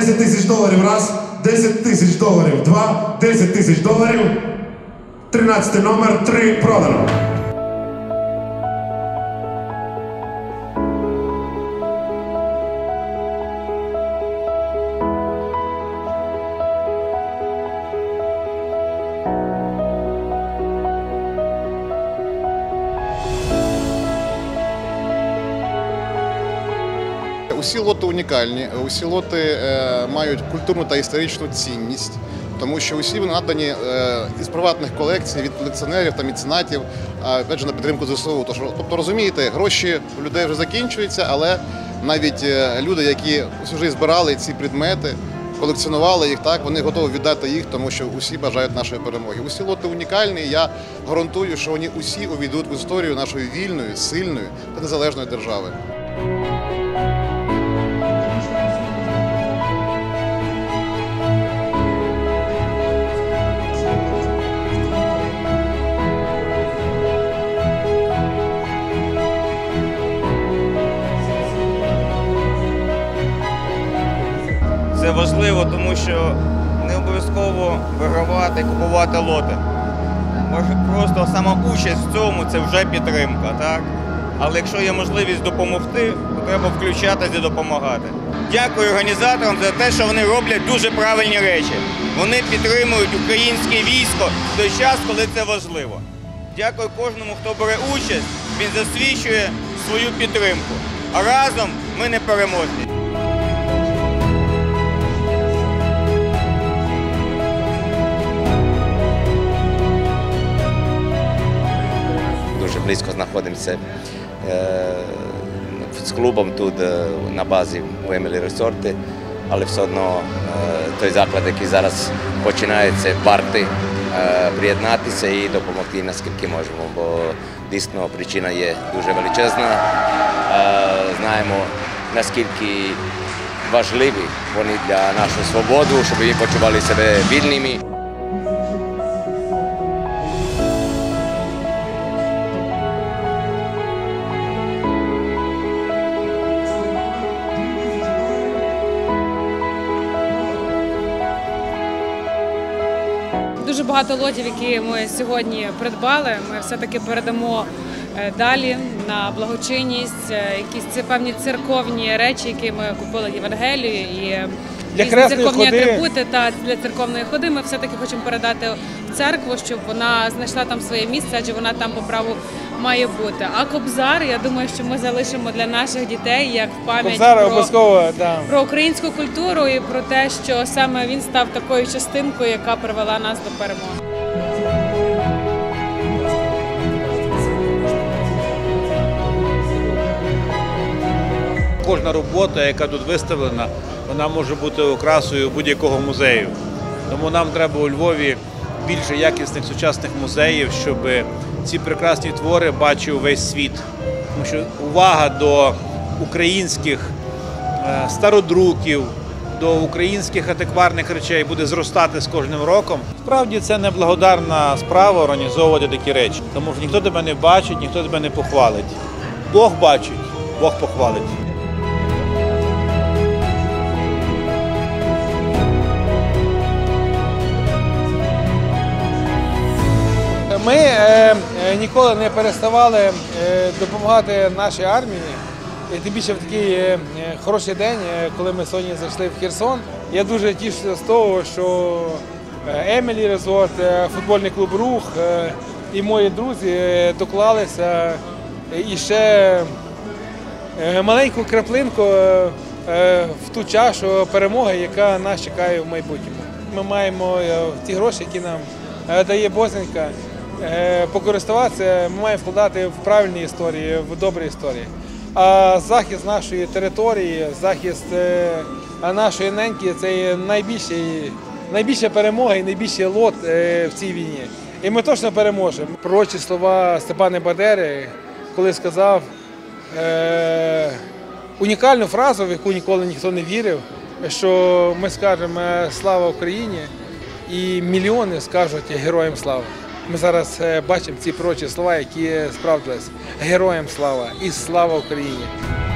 10 тисяч доларів раз, 10 тисяч доларів два, 10 тисяч доларів. 13 номер, 3 продано. Усі лоти унікальні, усі лоти мають культурну та історичну цінність, тому що усі вони надані із приватних колекцій від колекціонерів та меценатів, опять же, на підтримку ЗСУ. Тобто, розумієте, гроші у людей вже закінчуються, але навіть люди, які всю життя збирали ці предмети, колекціонували їх, так, вони готові віддати їх, тому що усі бажають нашої перемоги. Усі лоти унікальні, і я гарантую, що вони усі увійдуть в історію нашої вільної, сильної та незалежної держави. Це важливо, тому що не обов'язково вигравати і купувати лоти. Просто сама участь в цьому – це вже підтримка, так? Але якщо є можливість допомогти, то треба включатися і допомагати. Дякую організаторам за те, що вони роблять дуже правильні речі. Вони підтримують українське військо в той час, коли це важливо. Дякую кожному, хто бере участь, він засвідчує свою підтримку. А разом ми непереможні. Дуже близько знаходимося з клубом тут на базі у Емілі Резорти, але все одно той заклад, який зараз починається, варти приєднатися і допомогти наскільки можемо, бо дійсно причина є дуже величезна. Знаємо, наскільки важливі вони для нашої свободи, щоб вони почували себе вільними. Дуже багато лотів, які ми сьогодні придбали, ми все-таки передамо далі на благочинність, якісь певні церковні речі, які ми купили Євангелію і церковні атрибути для церковної ходи. Ми все-таки хочемо передати в церкву, щоб вона знайшла там своє місце, адже вона там по праву має бути. А Кобзар, я думаю, що ми залишимо для наших дітей як пам'ять про українську культуру і про те, що саме він став такою частинкою, яка привела нас до перемоги. Кожна робота, яка тут виставлена, вона може бути окрасою будь-якого музею. Тому нам треба у Львові більше якісних сучасних музеїв, щоб ці прекрасні твори бачив весь світ. Тому що увага до українських стародруків, до українських антикварних речей буде зростати з кожним роком. Справді це неблагодарна справа організовувати такі речі, тому що ніхто тебе не бачить, ніхто тебе не похвалить. Бог бачить, Бог похвалить. Ми ніколи не переставали допомагати нашій армії, і тим більше в такий хороший день, коли ми сьогодні зайшли в Херсон. Я дуже тішуся з того, що Емілі Резорт, футбольний клуб «Рух» і мої друзі доклалися і ще маленьку краплинку в ту чашу перемоги, яка нас чекає в майбутньому. Ми маємо ті гроші, які нам дає Боженька, покористуватися, ми маємо вкладати в правильні історії, в добрі історії. А захист нашої території, захист нашої неньки – це найбільша перемога і найбільший лот в цій війні. І ми точно переможемо. Пророчі слова Степана Бандери, коли сказав унікальну фразу, в яку ніколи ніхто не вірив, що ми скажемо «Слава Україні!» і мільйони скажуть «Героям слава!». Ми зараз бачимо ці пророчі слова, які справдились. Героям слава і слава Україні!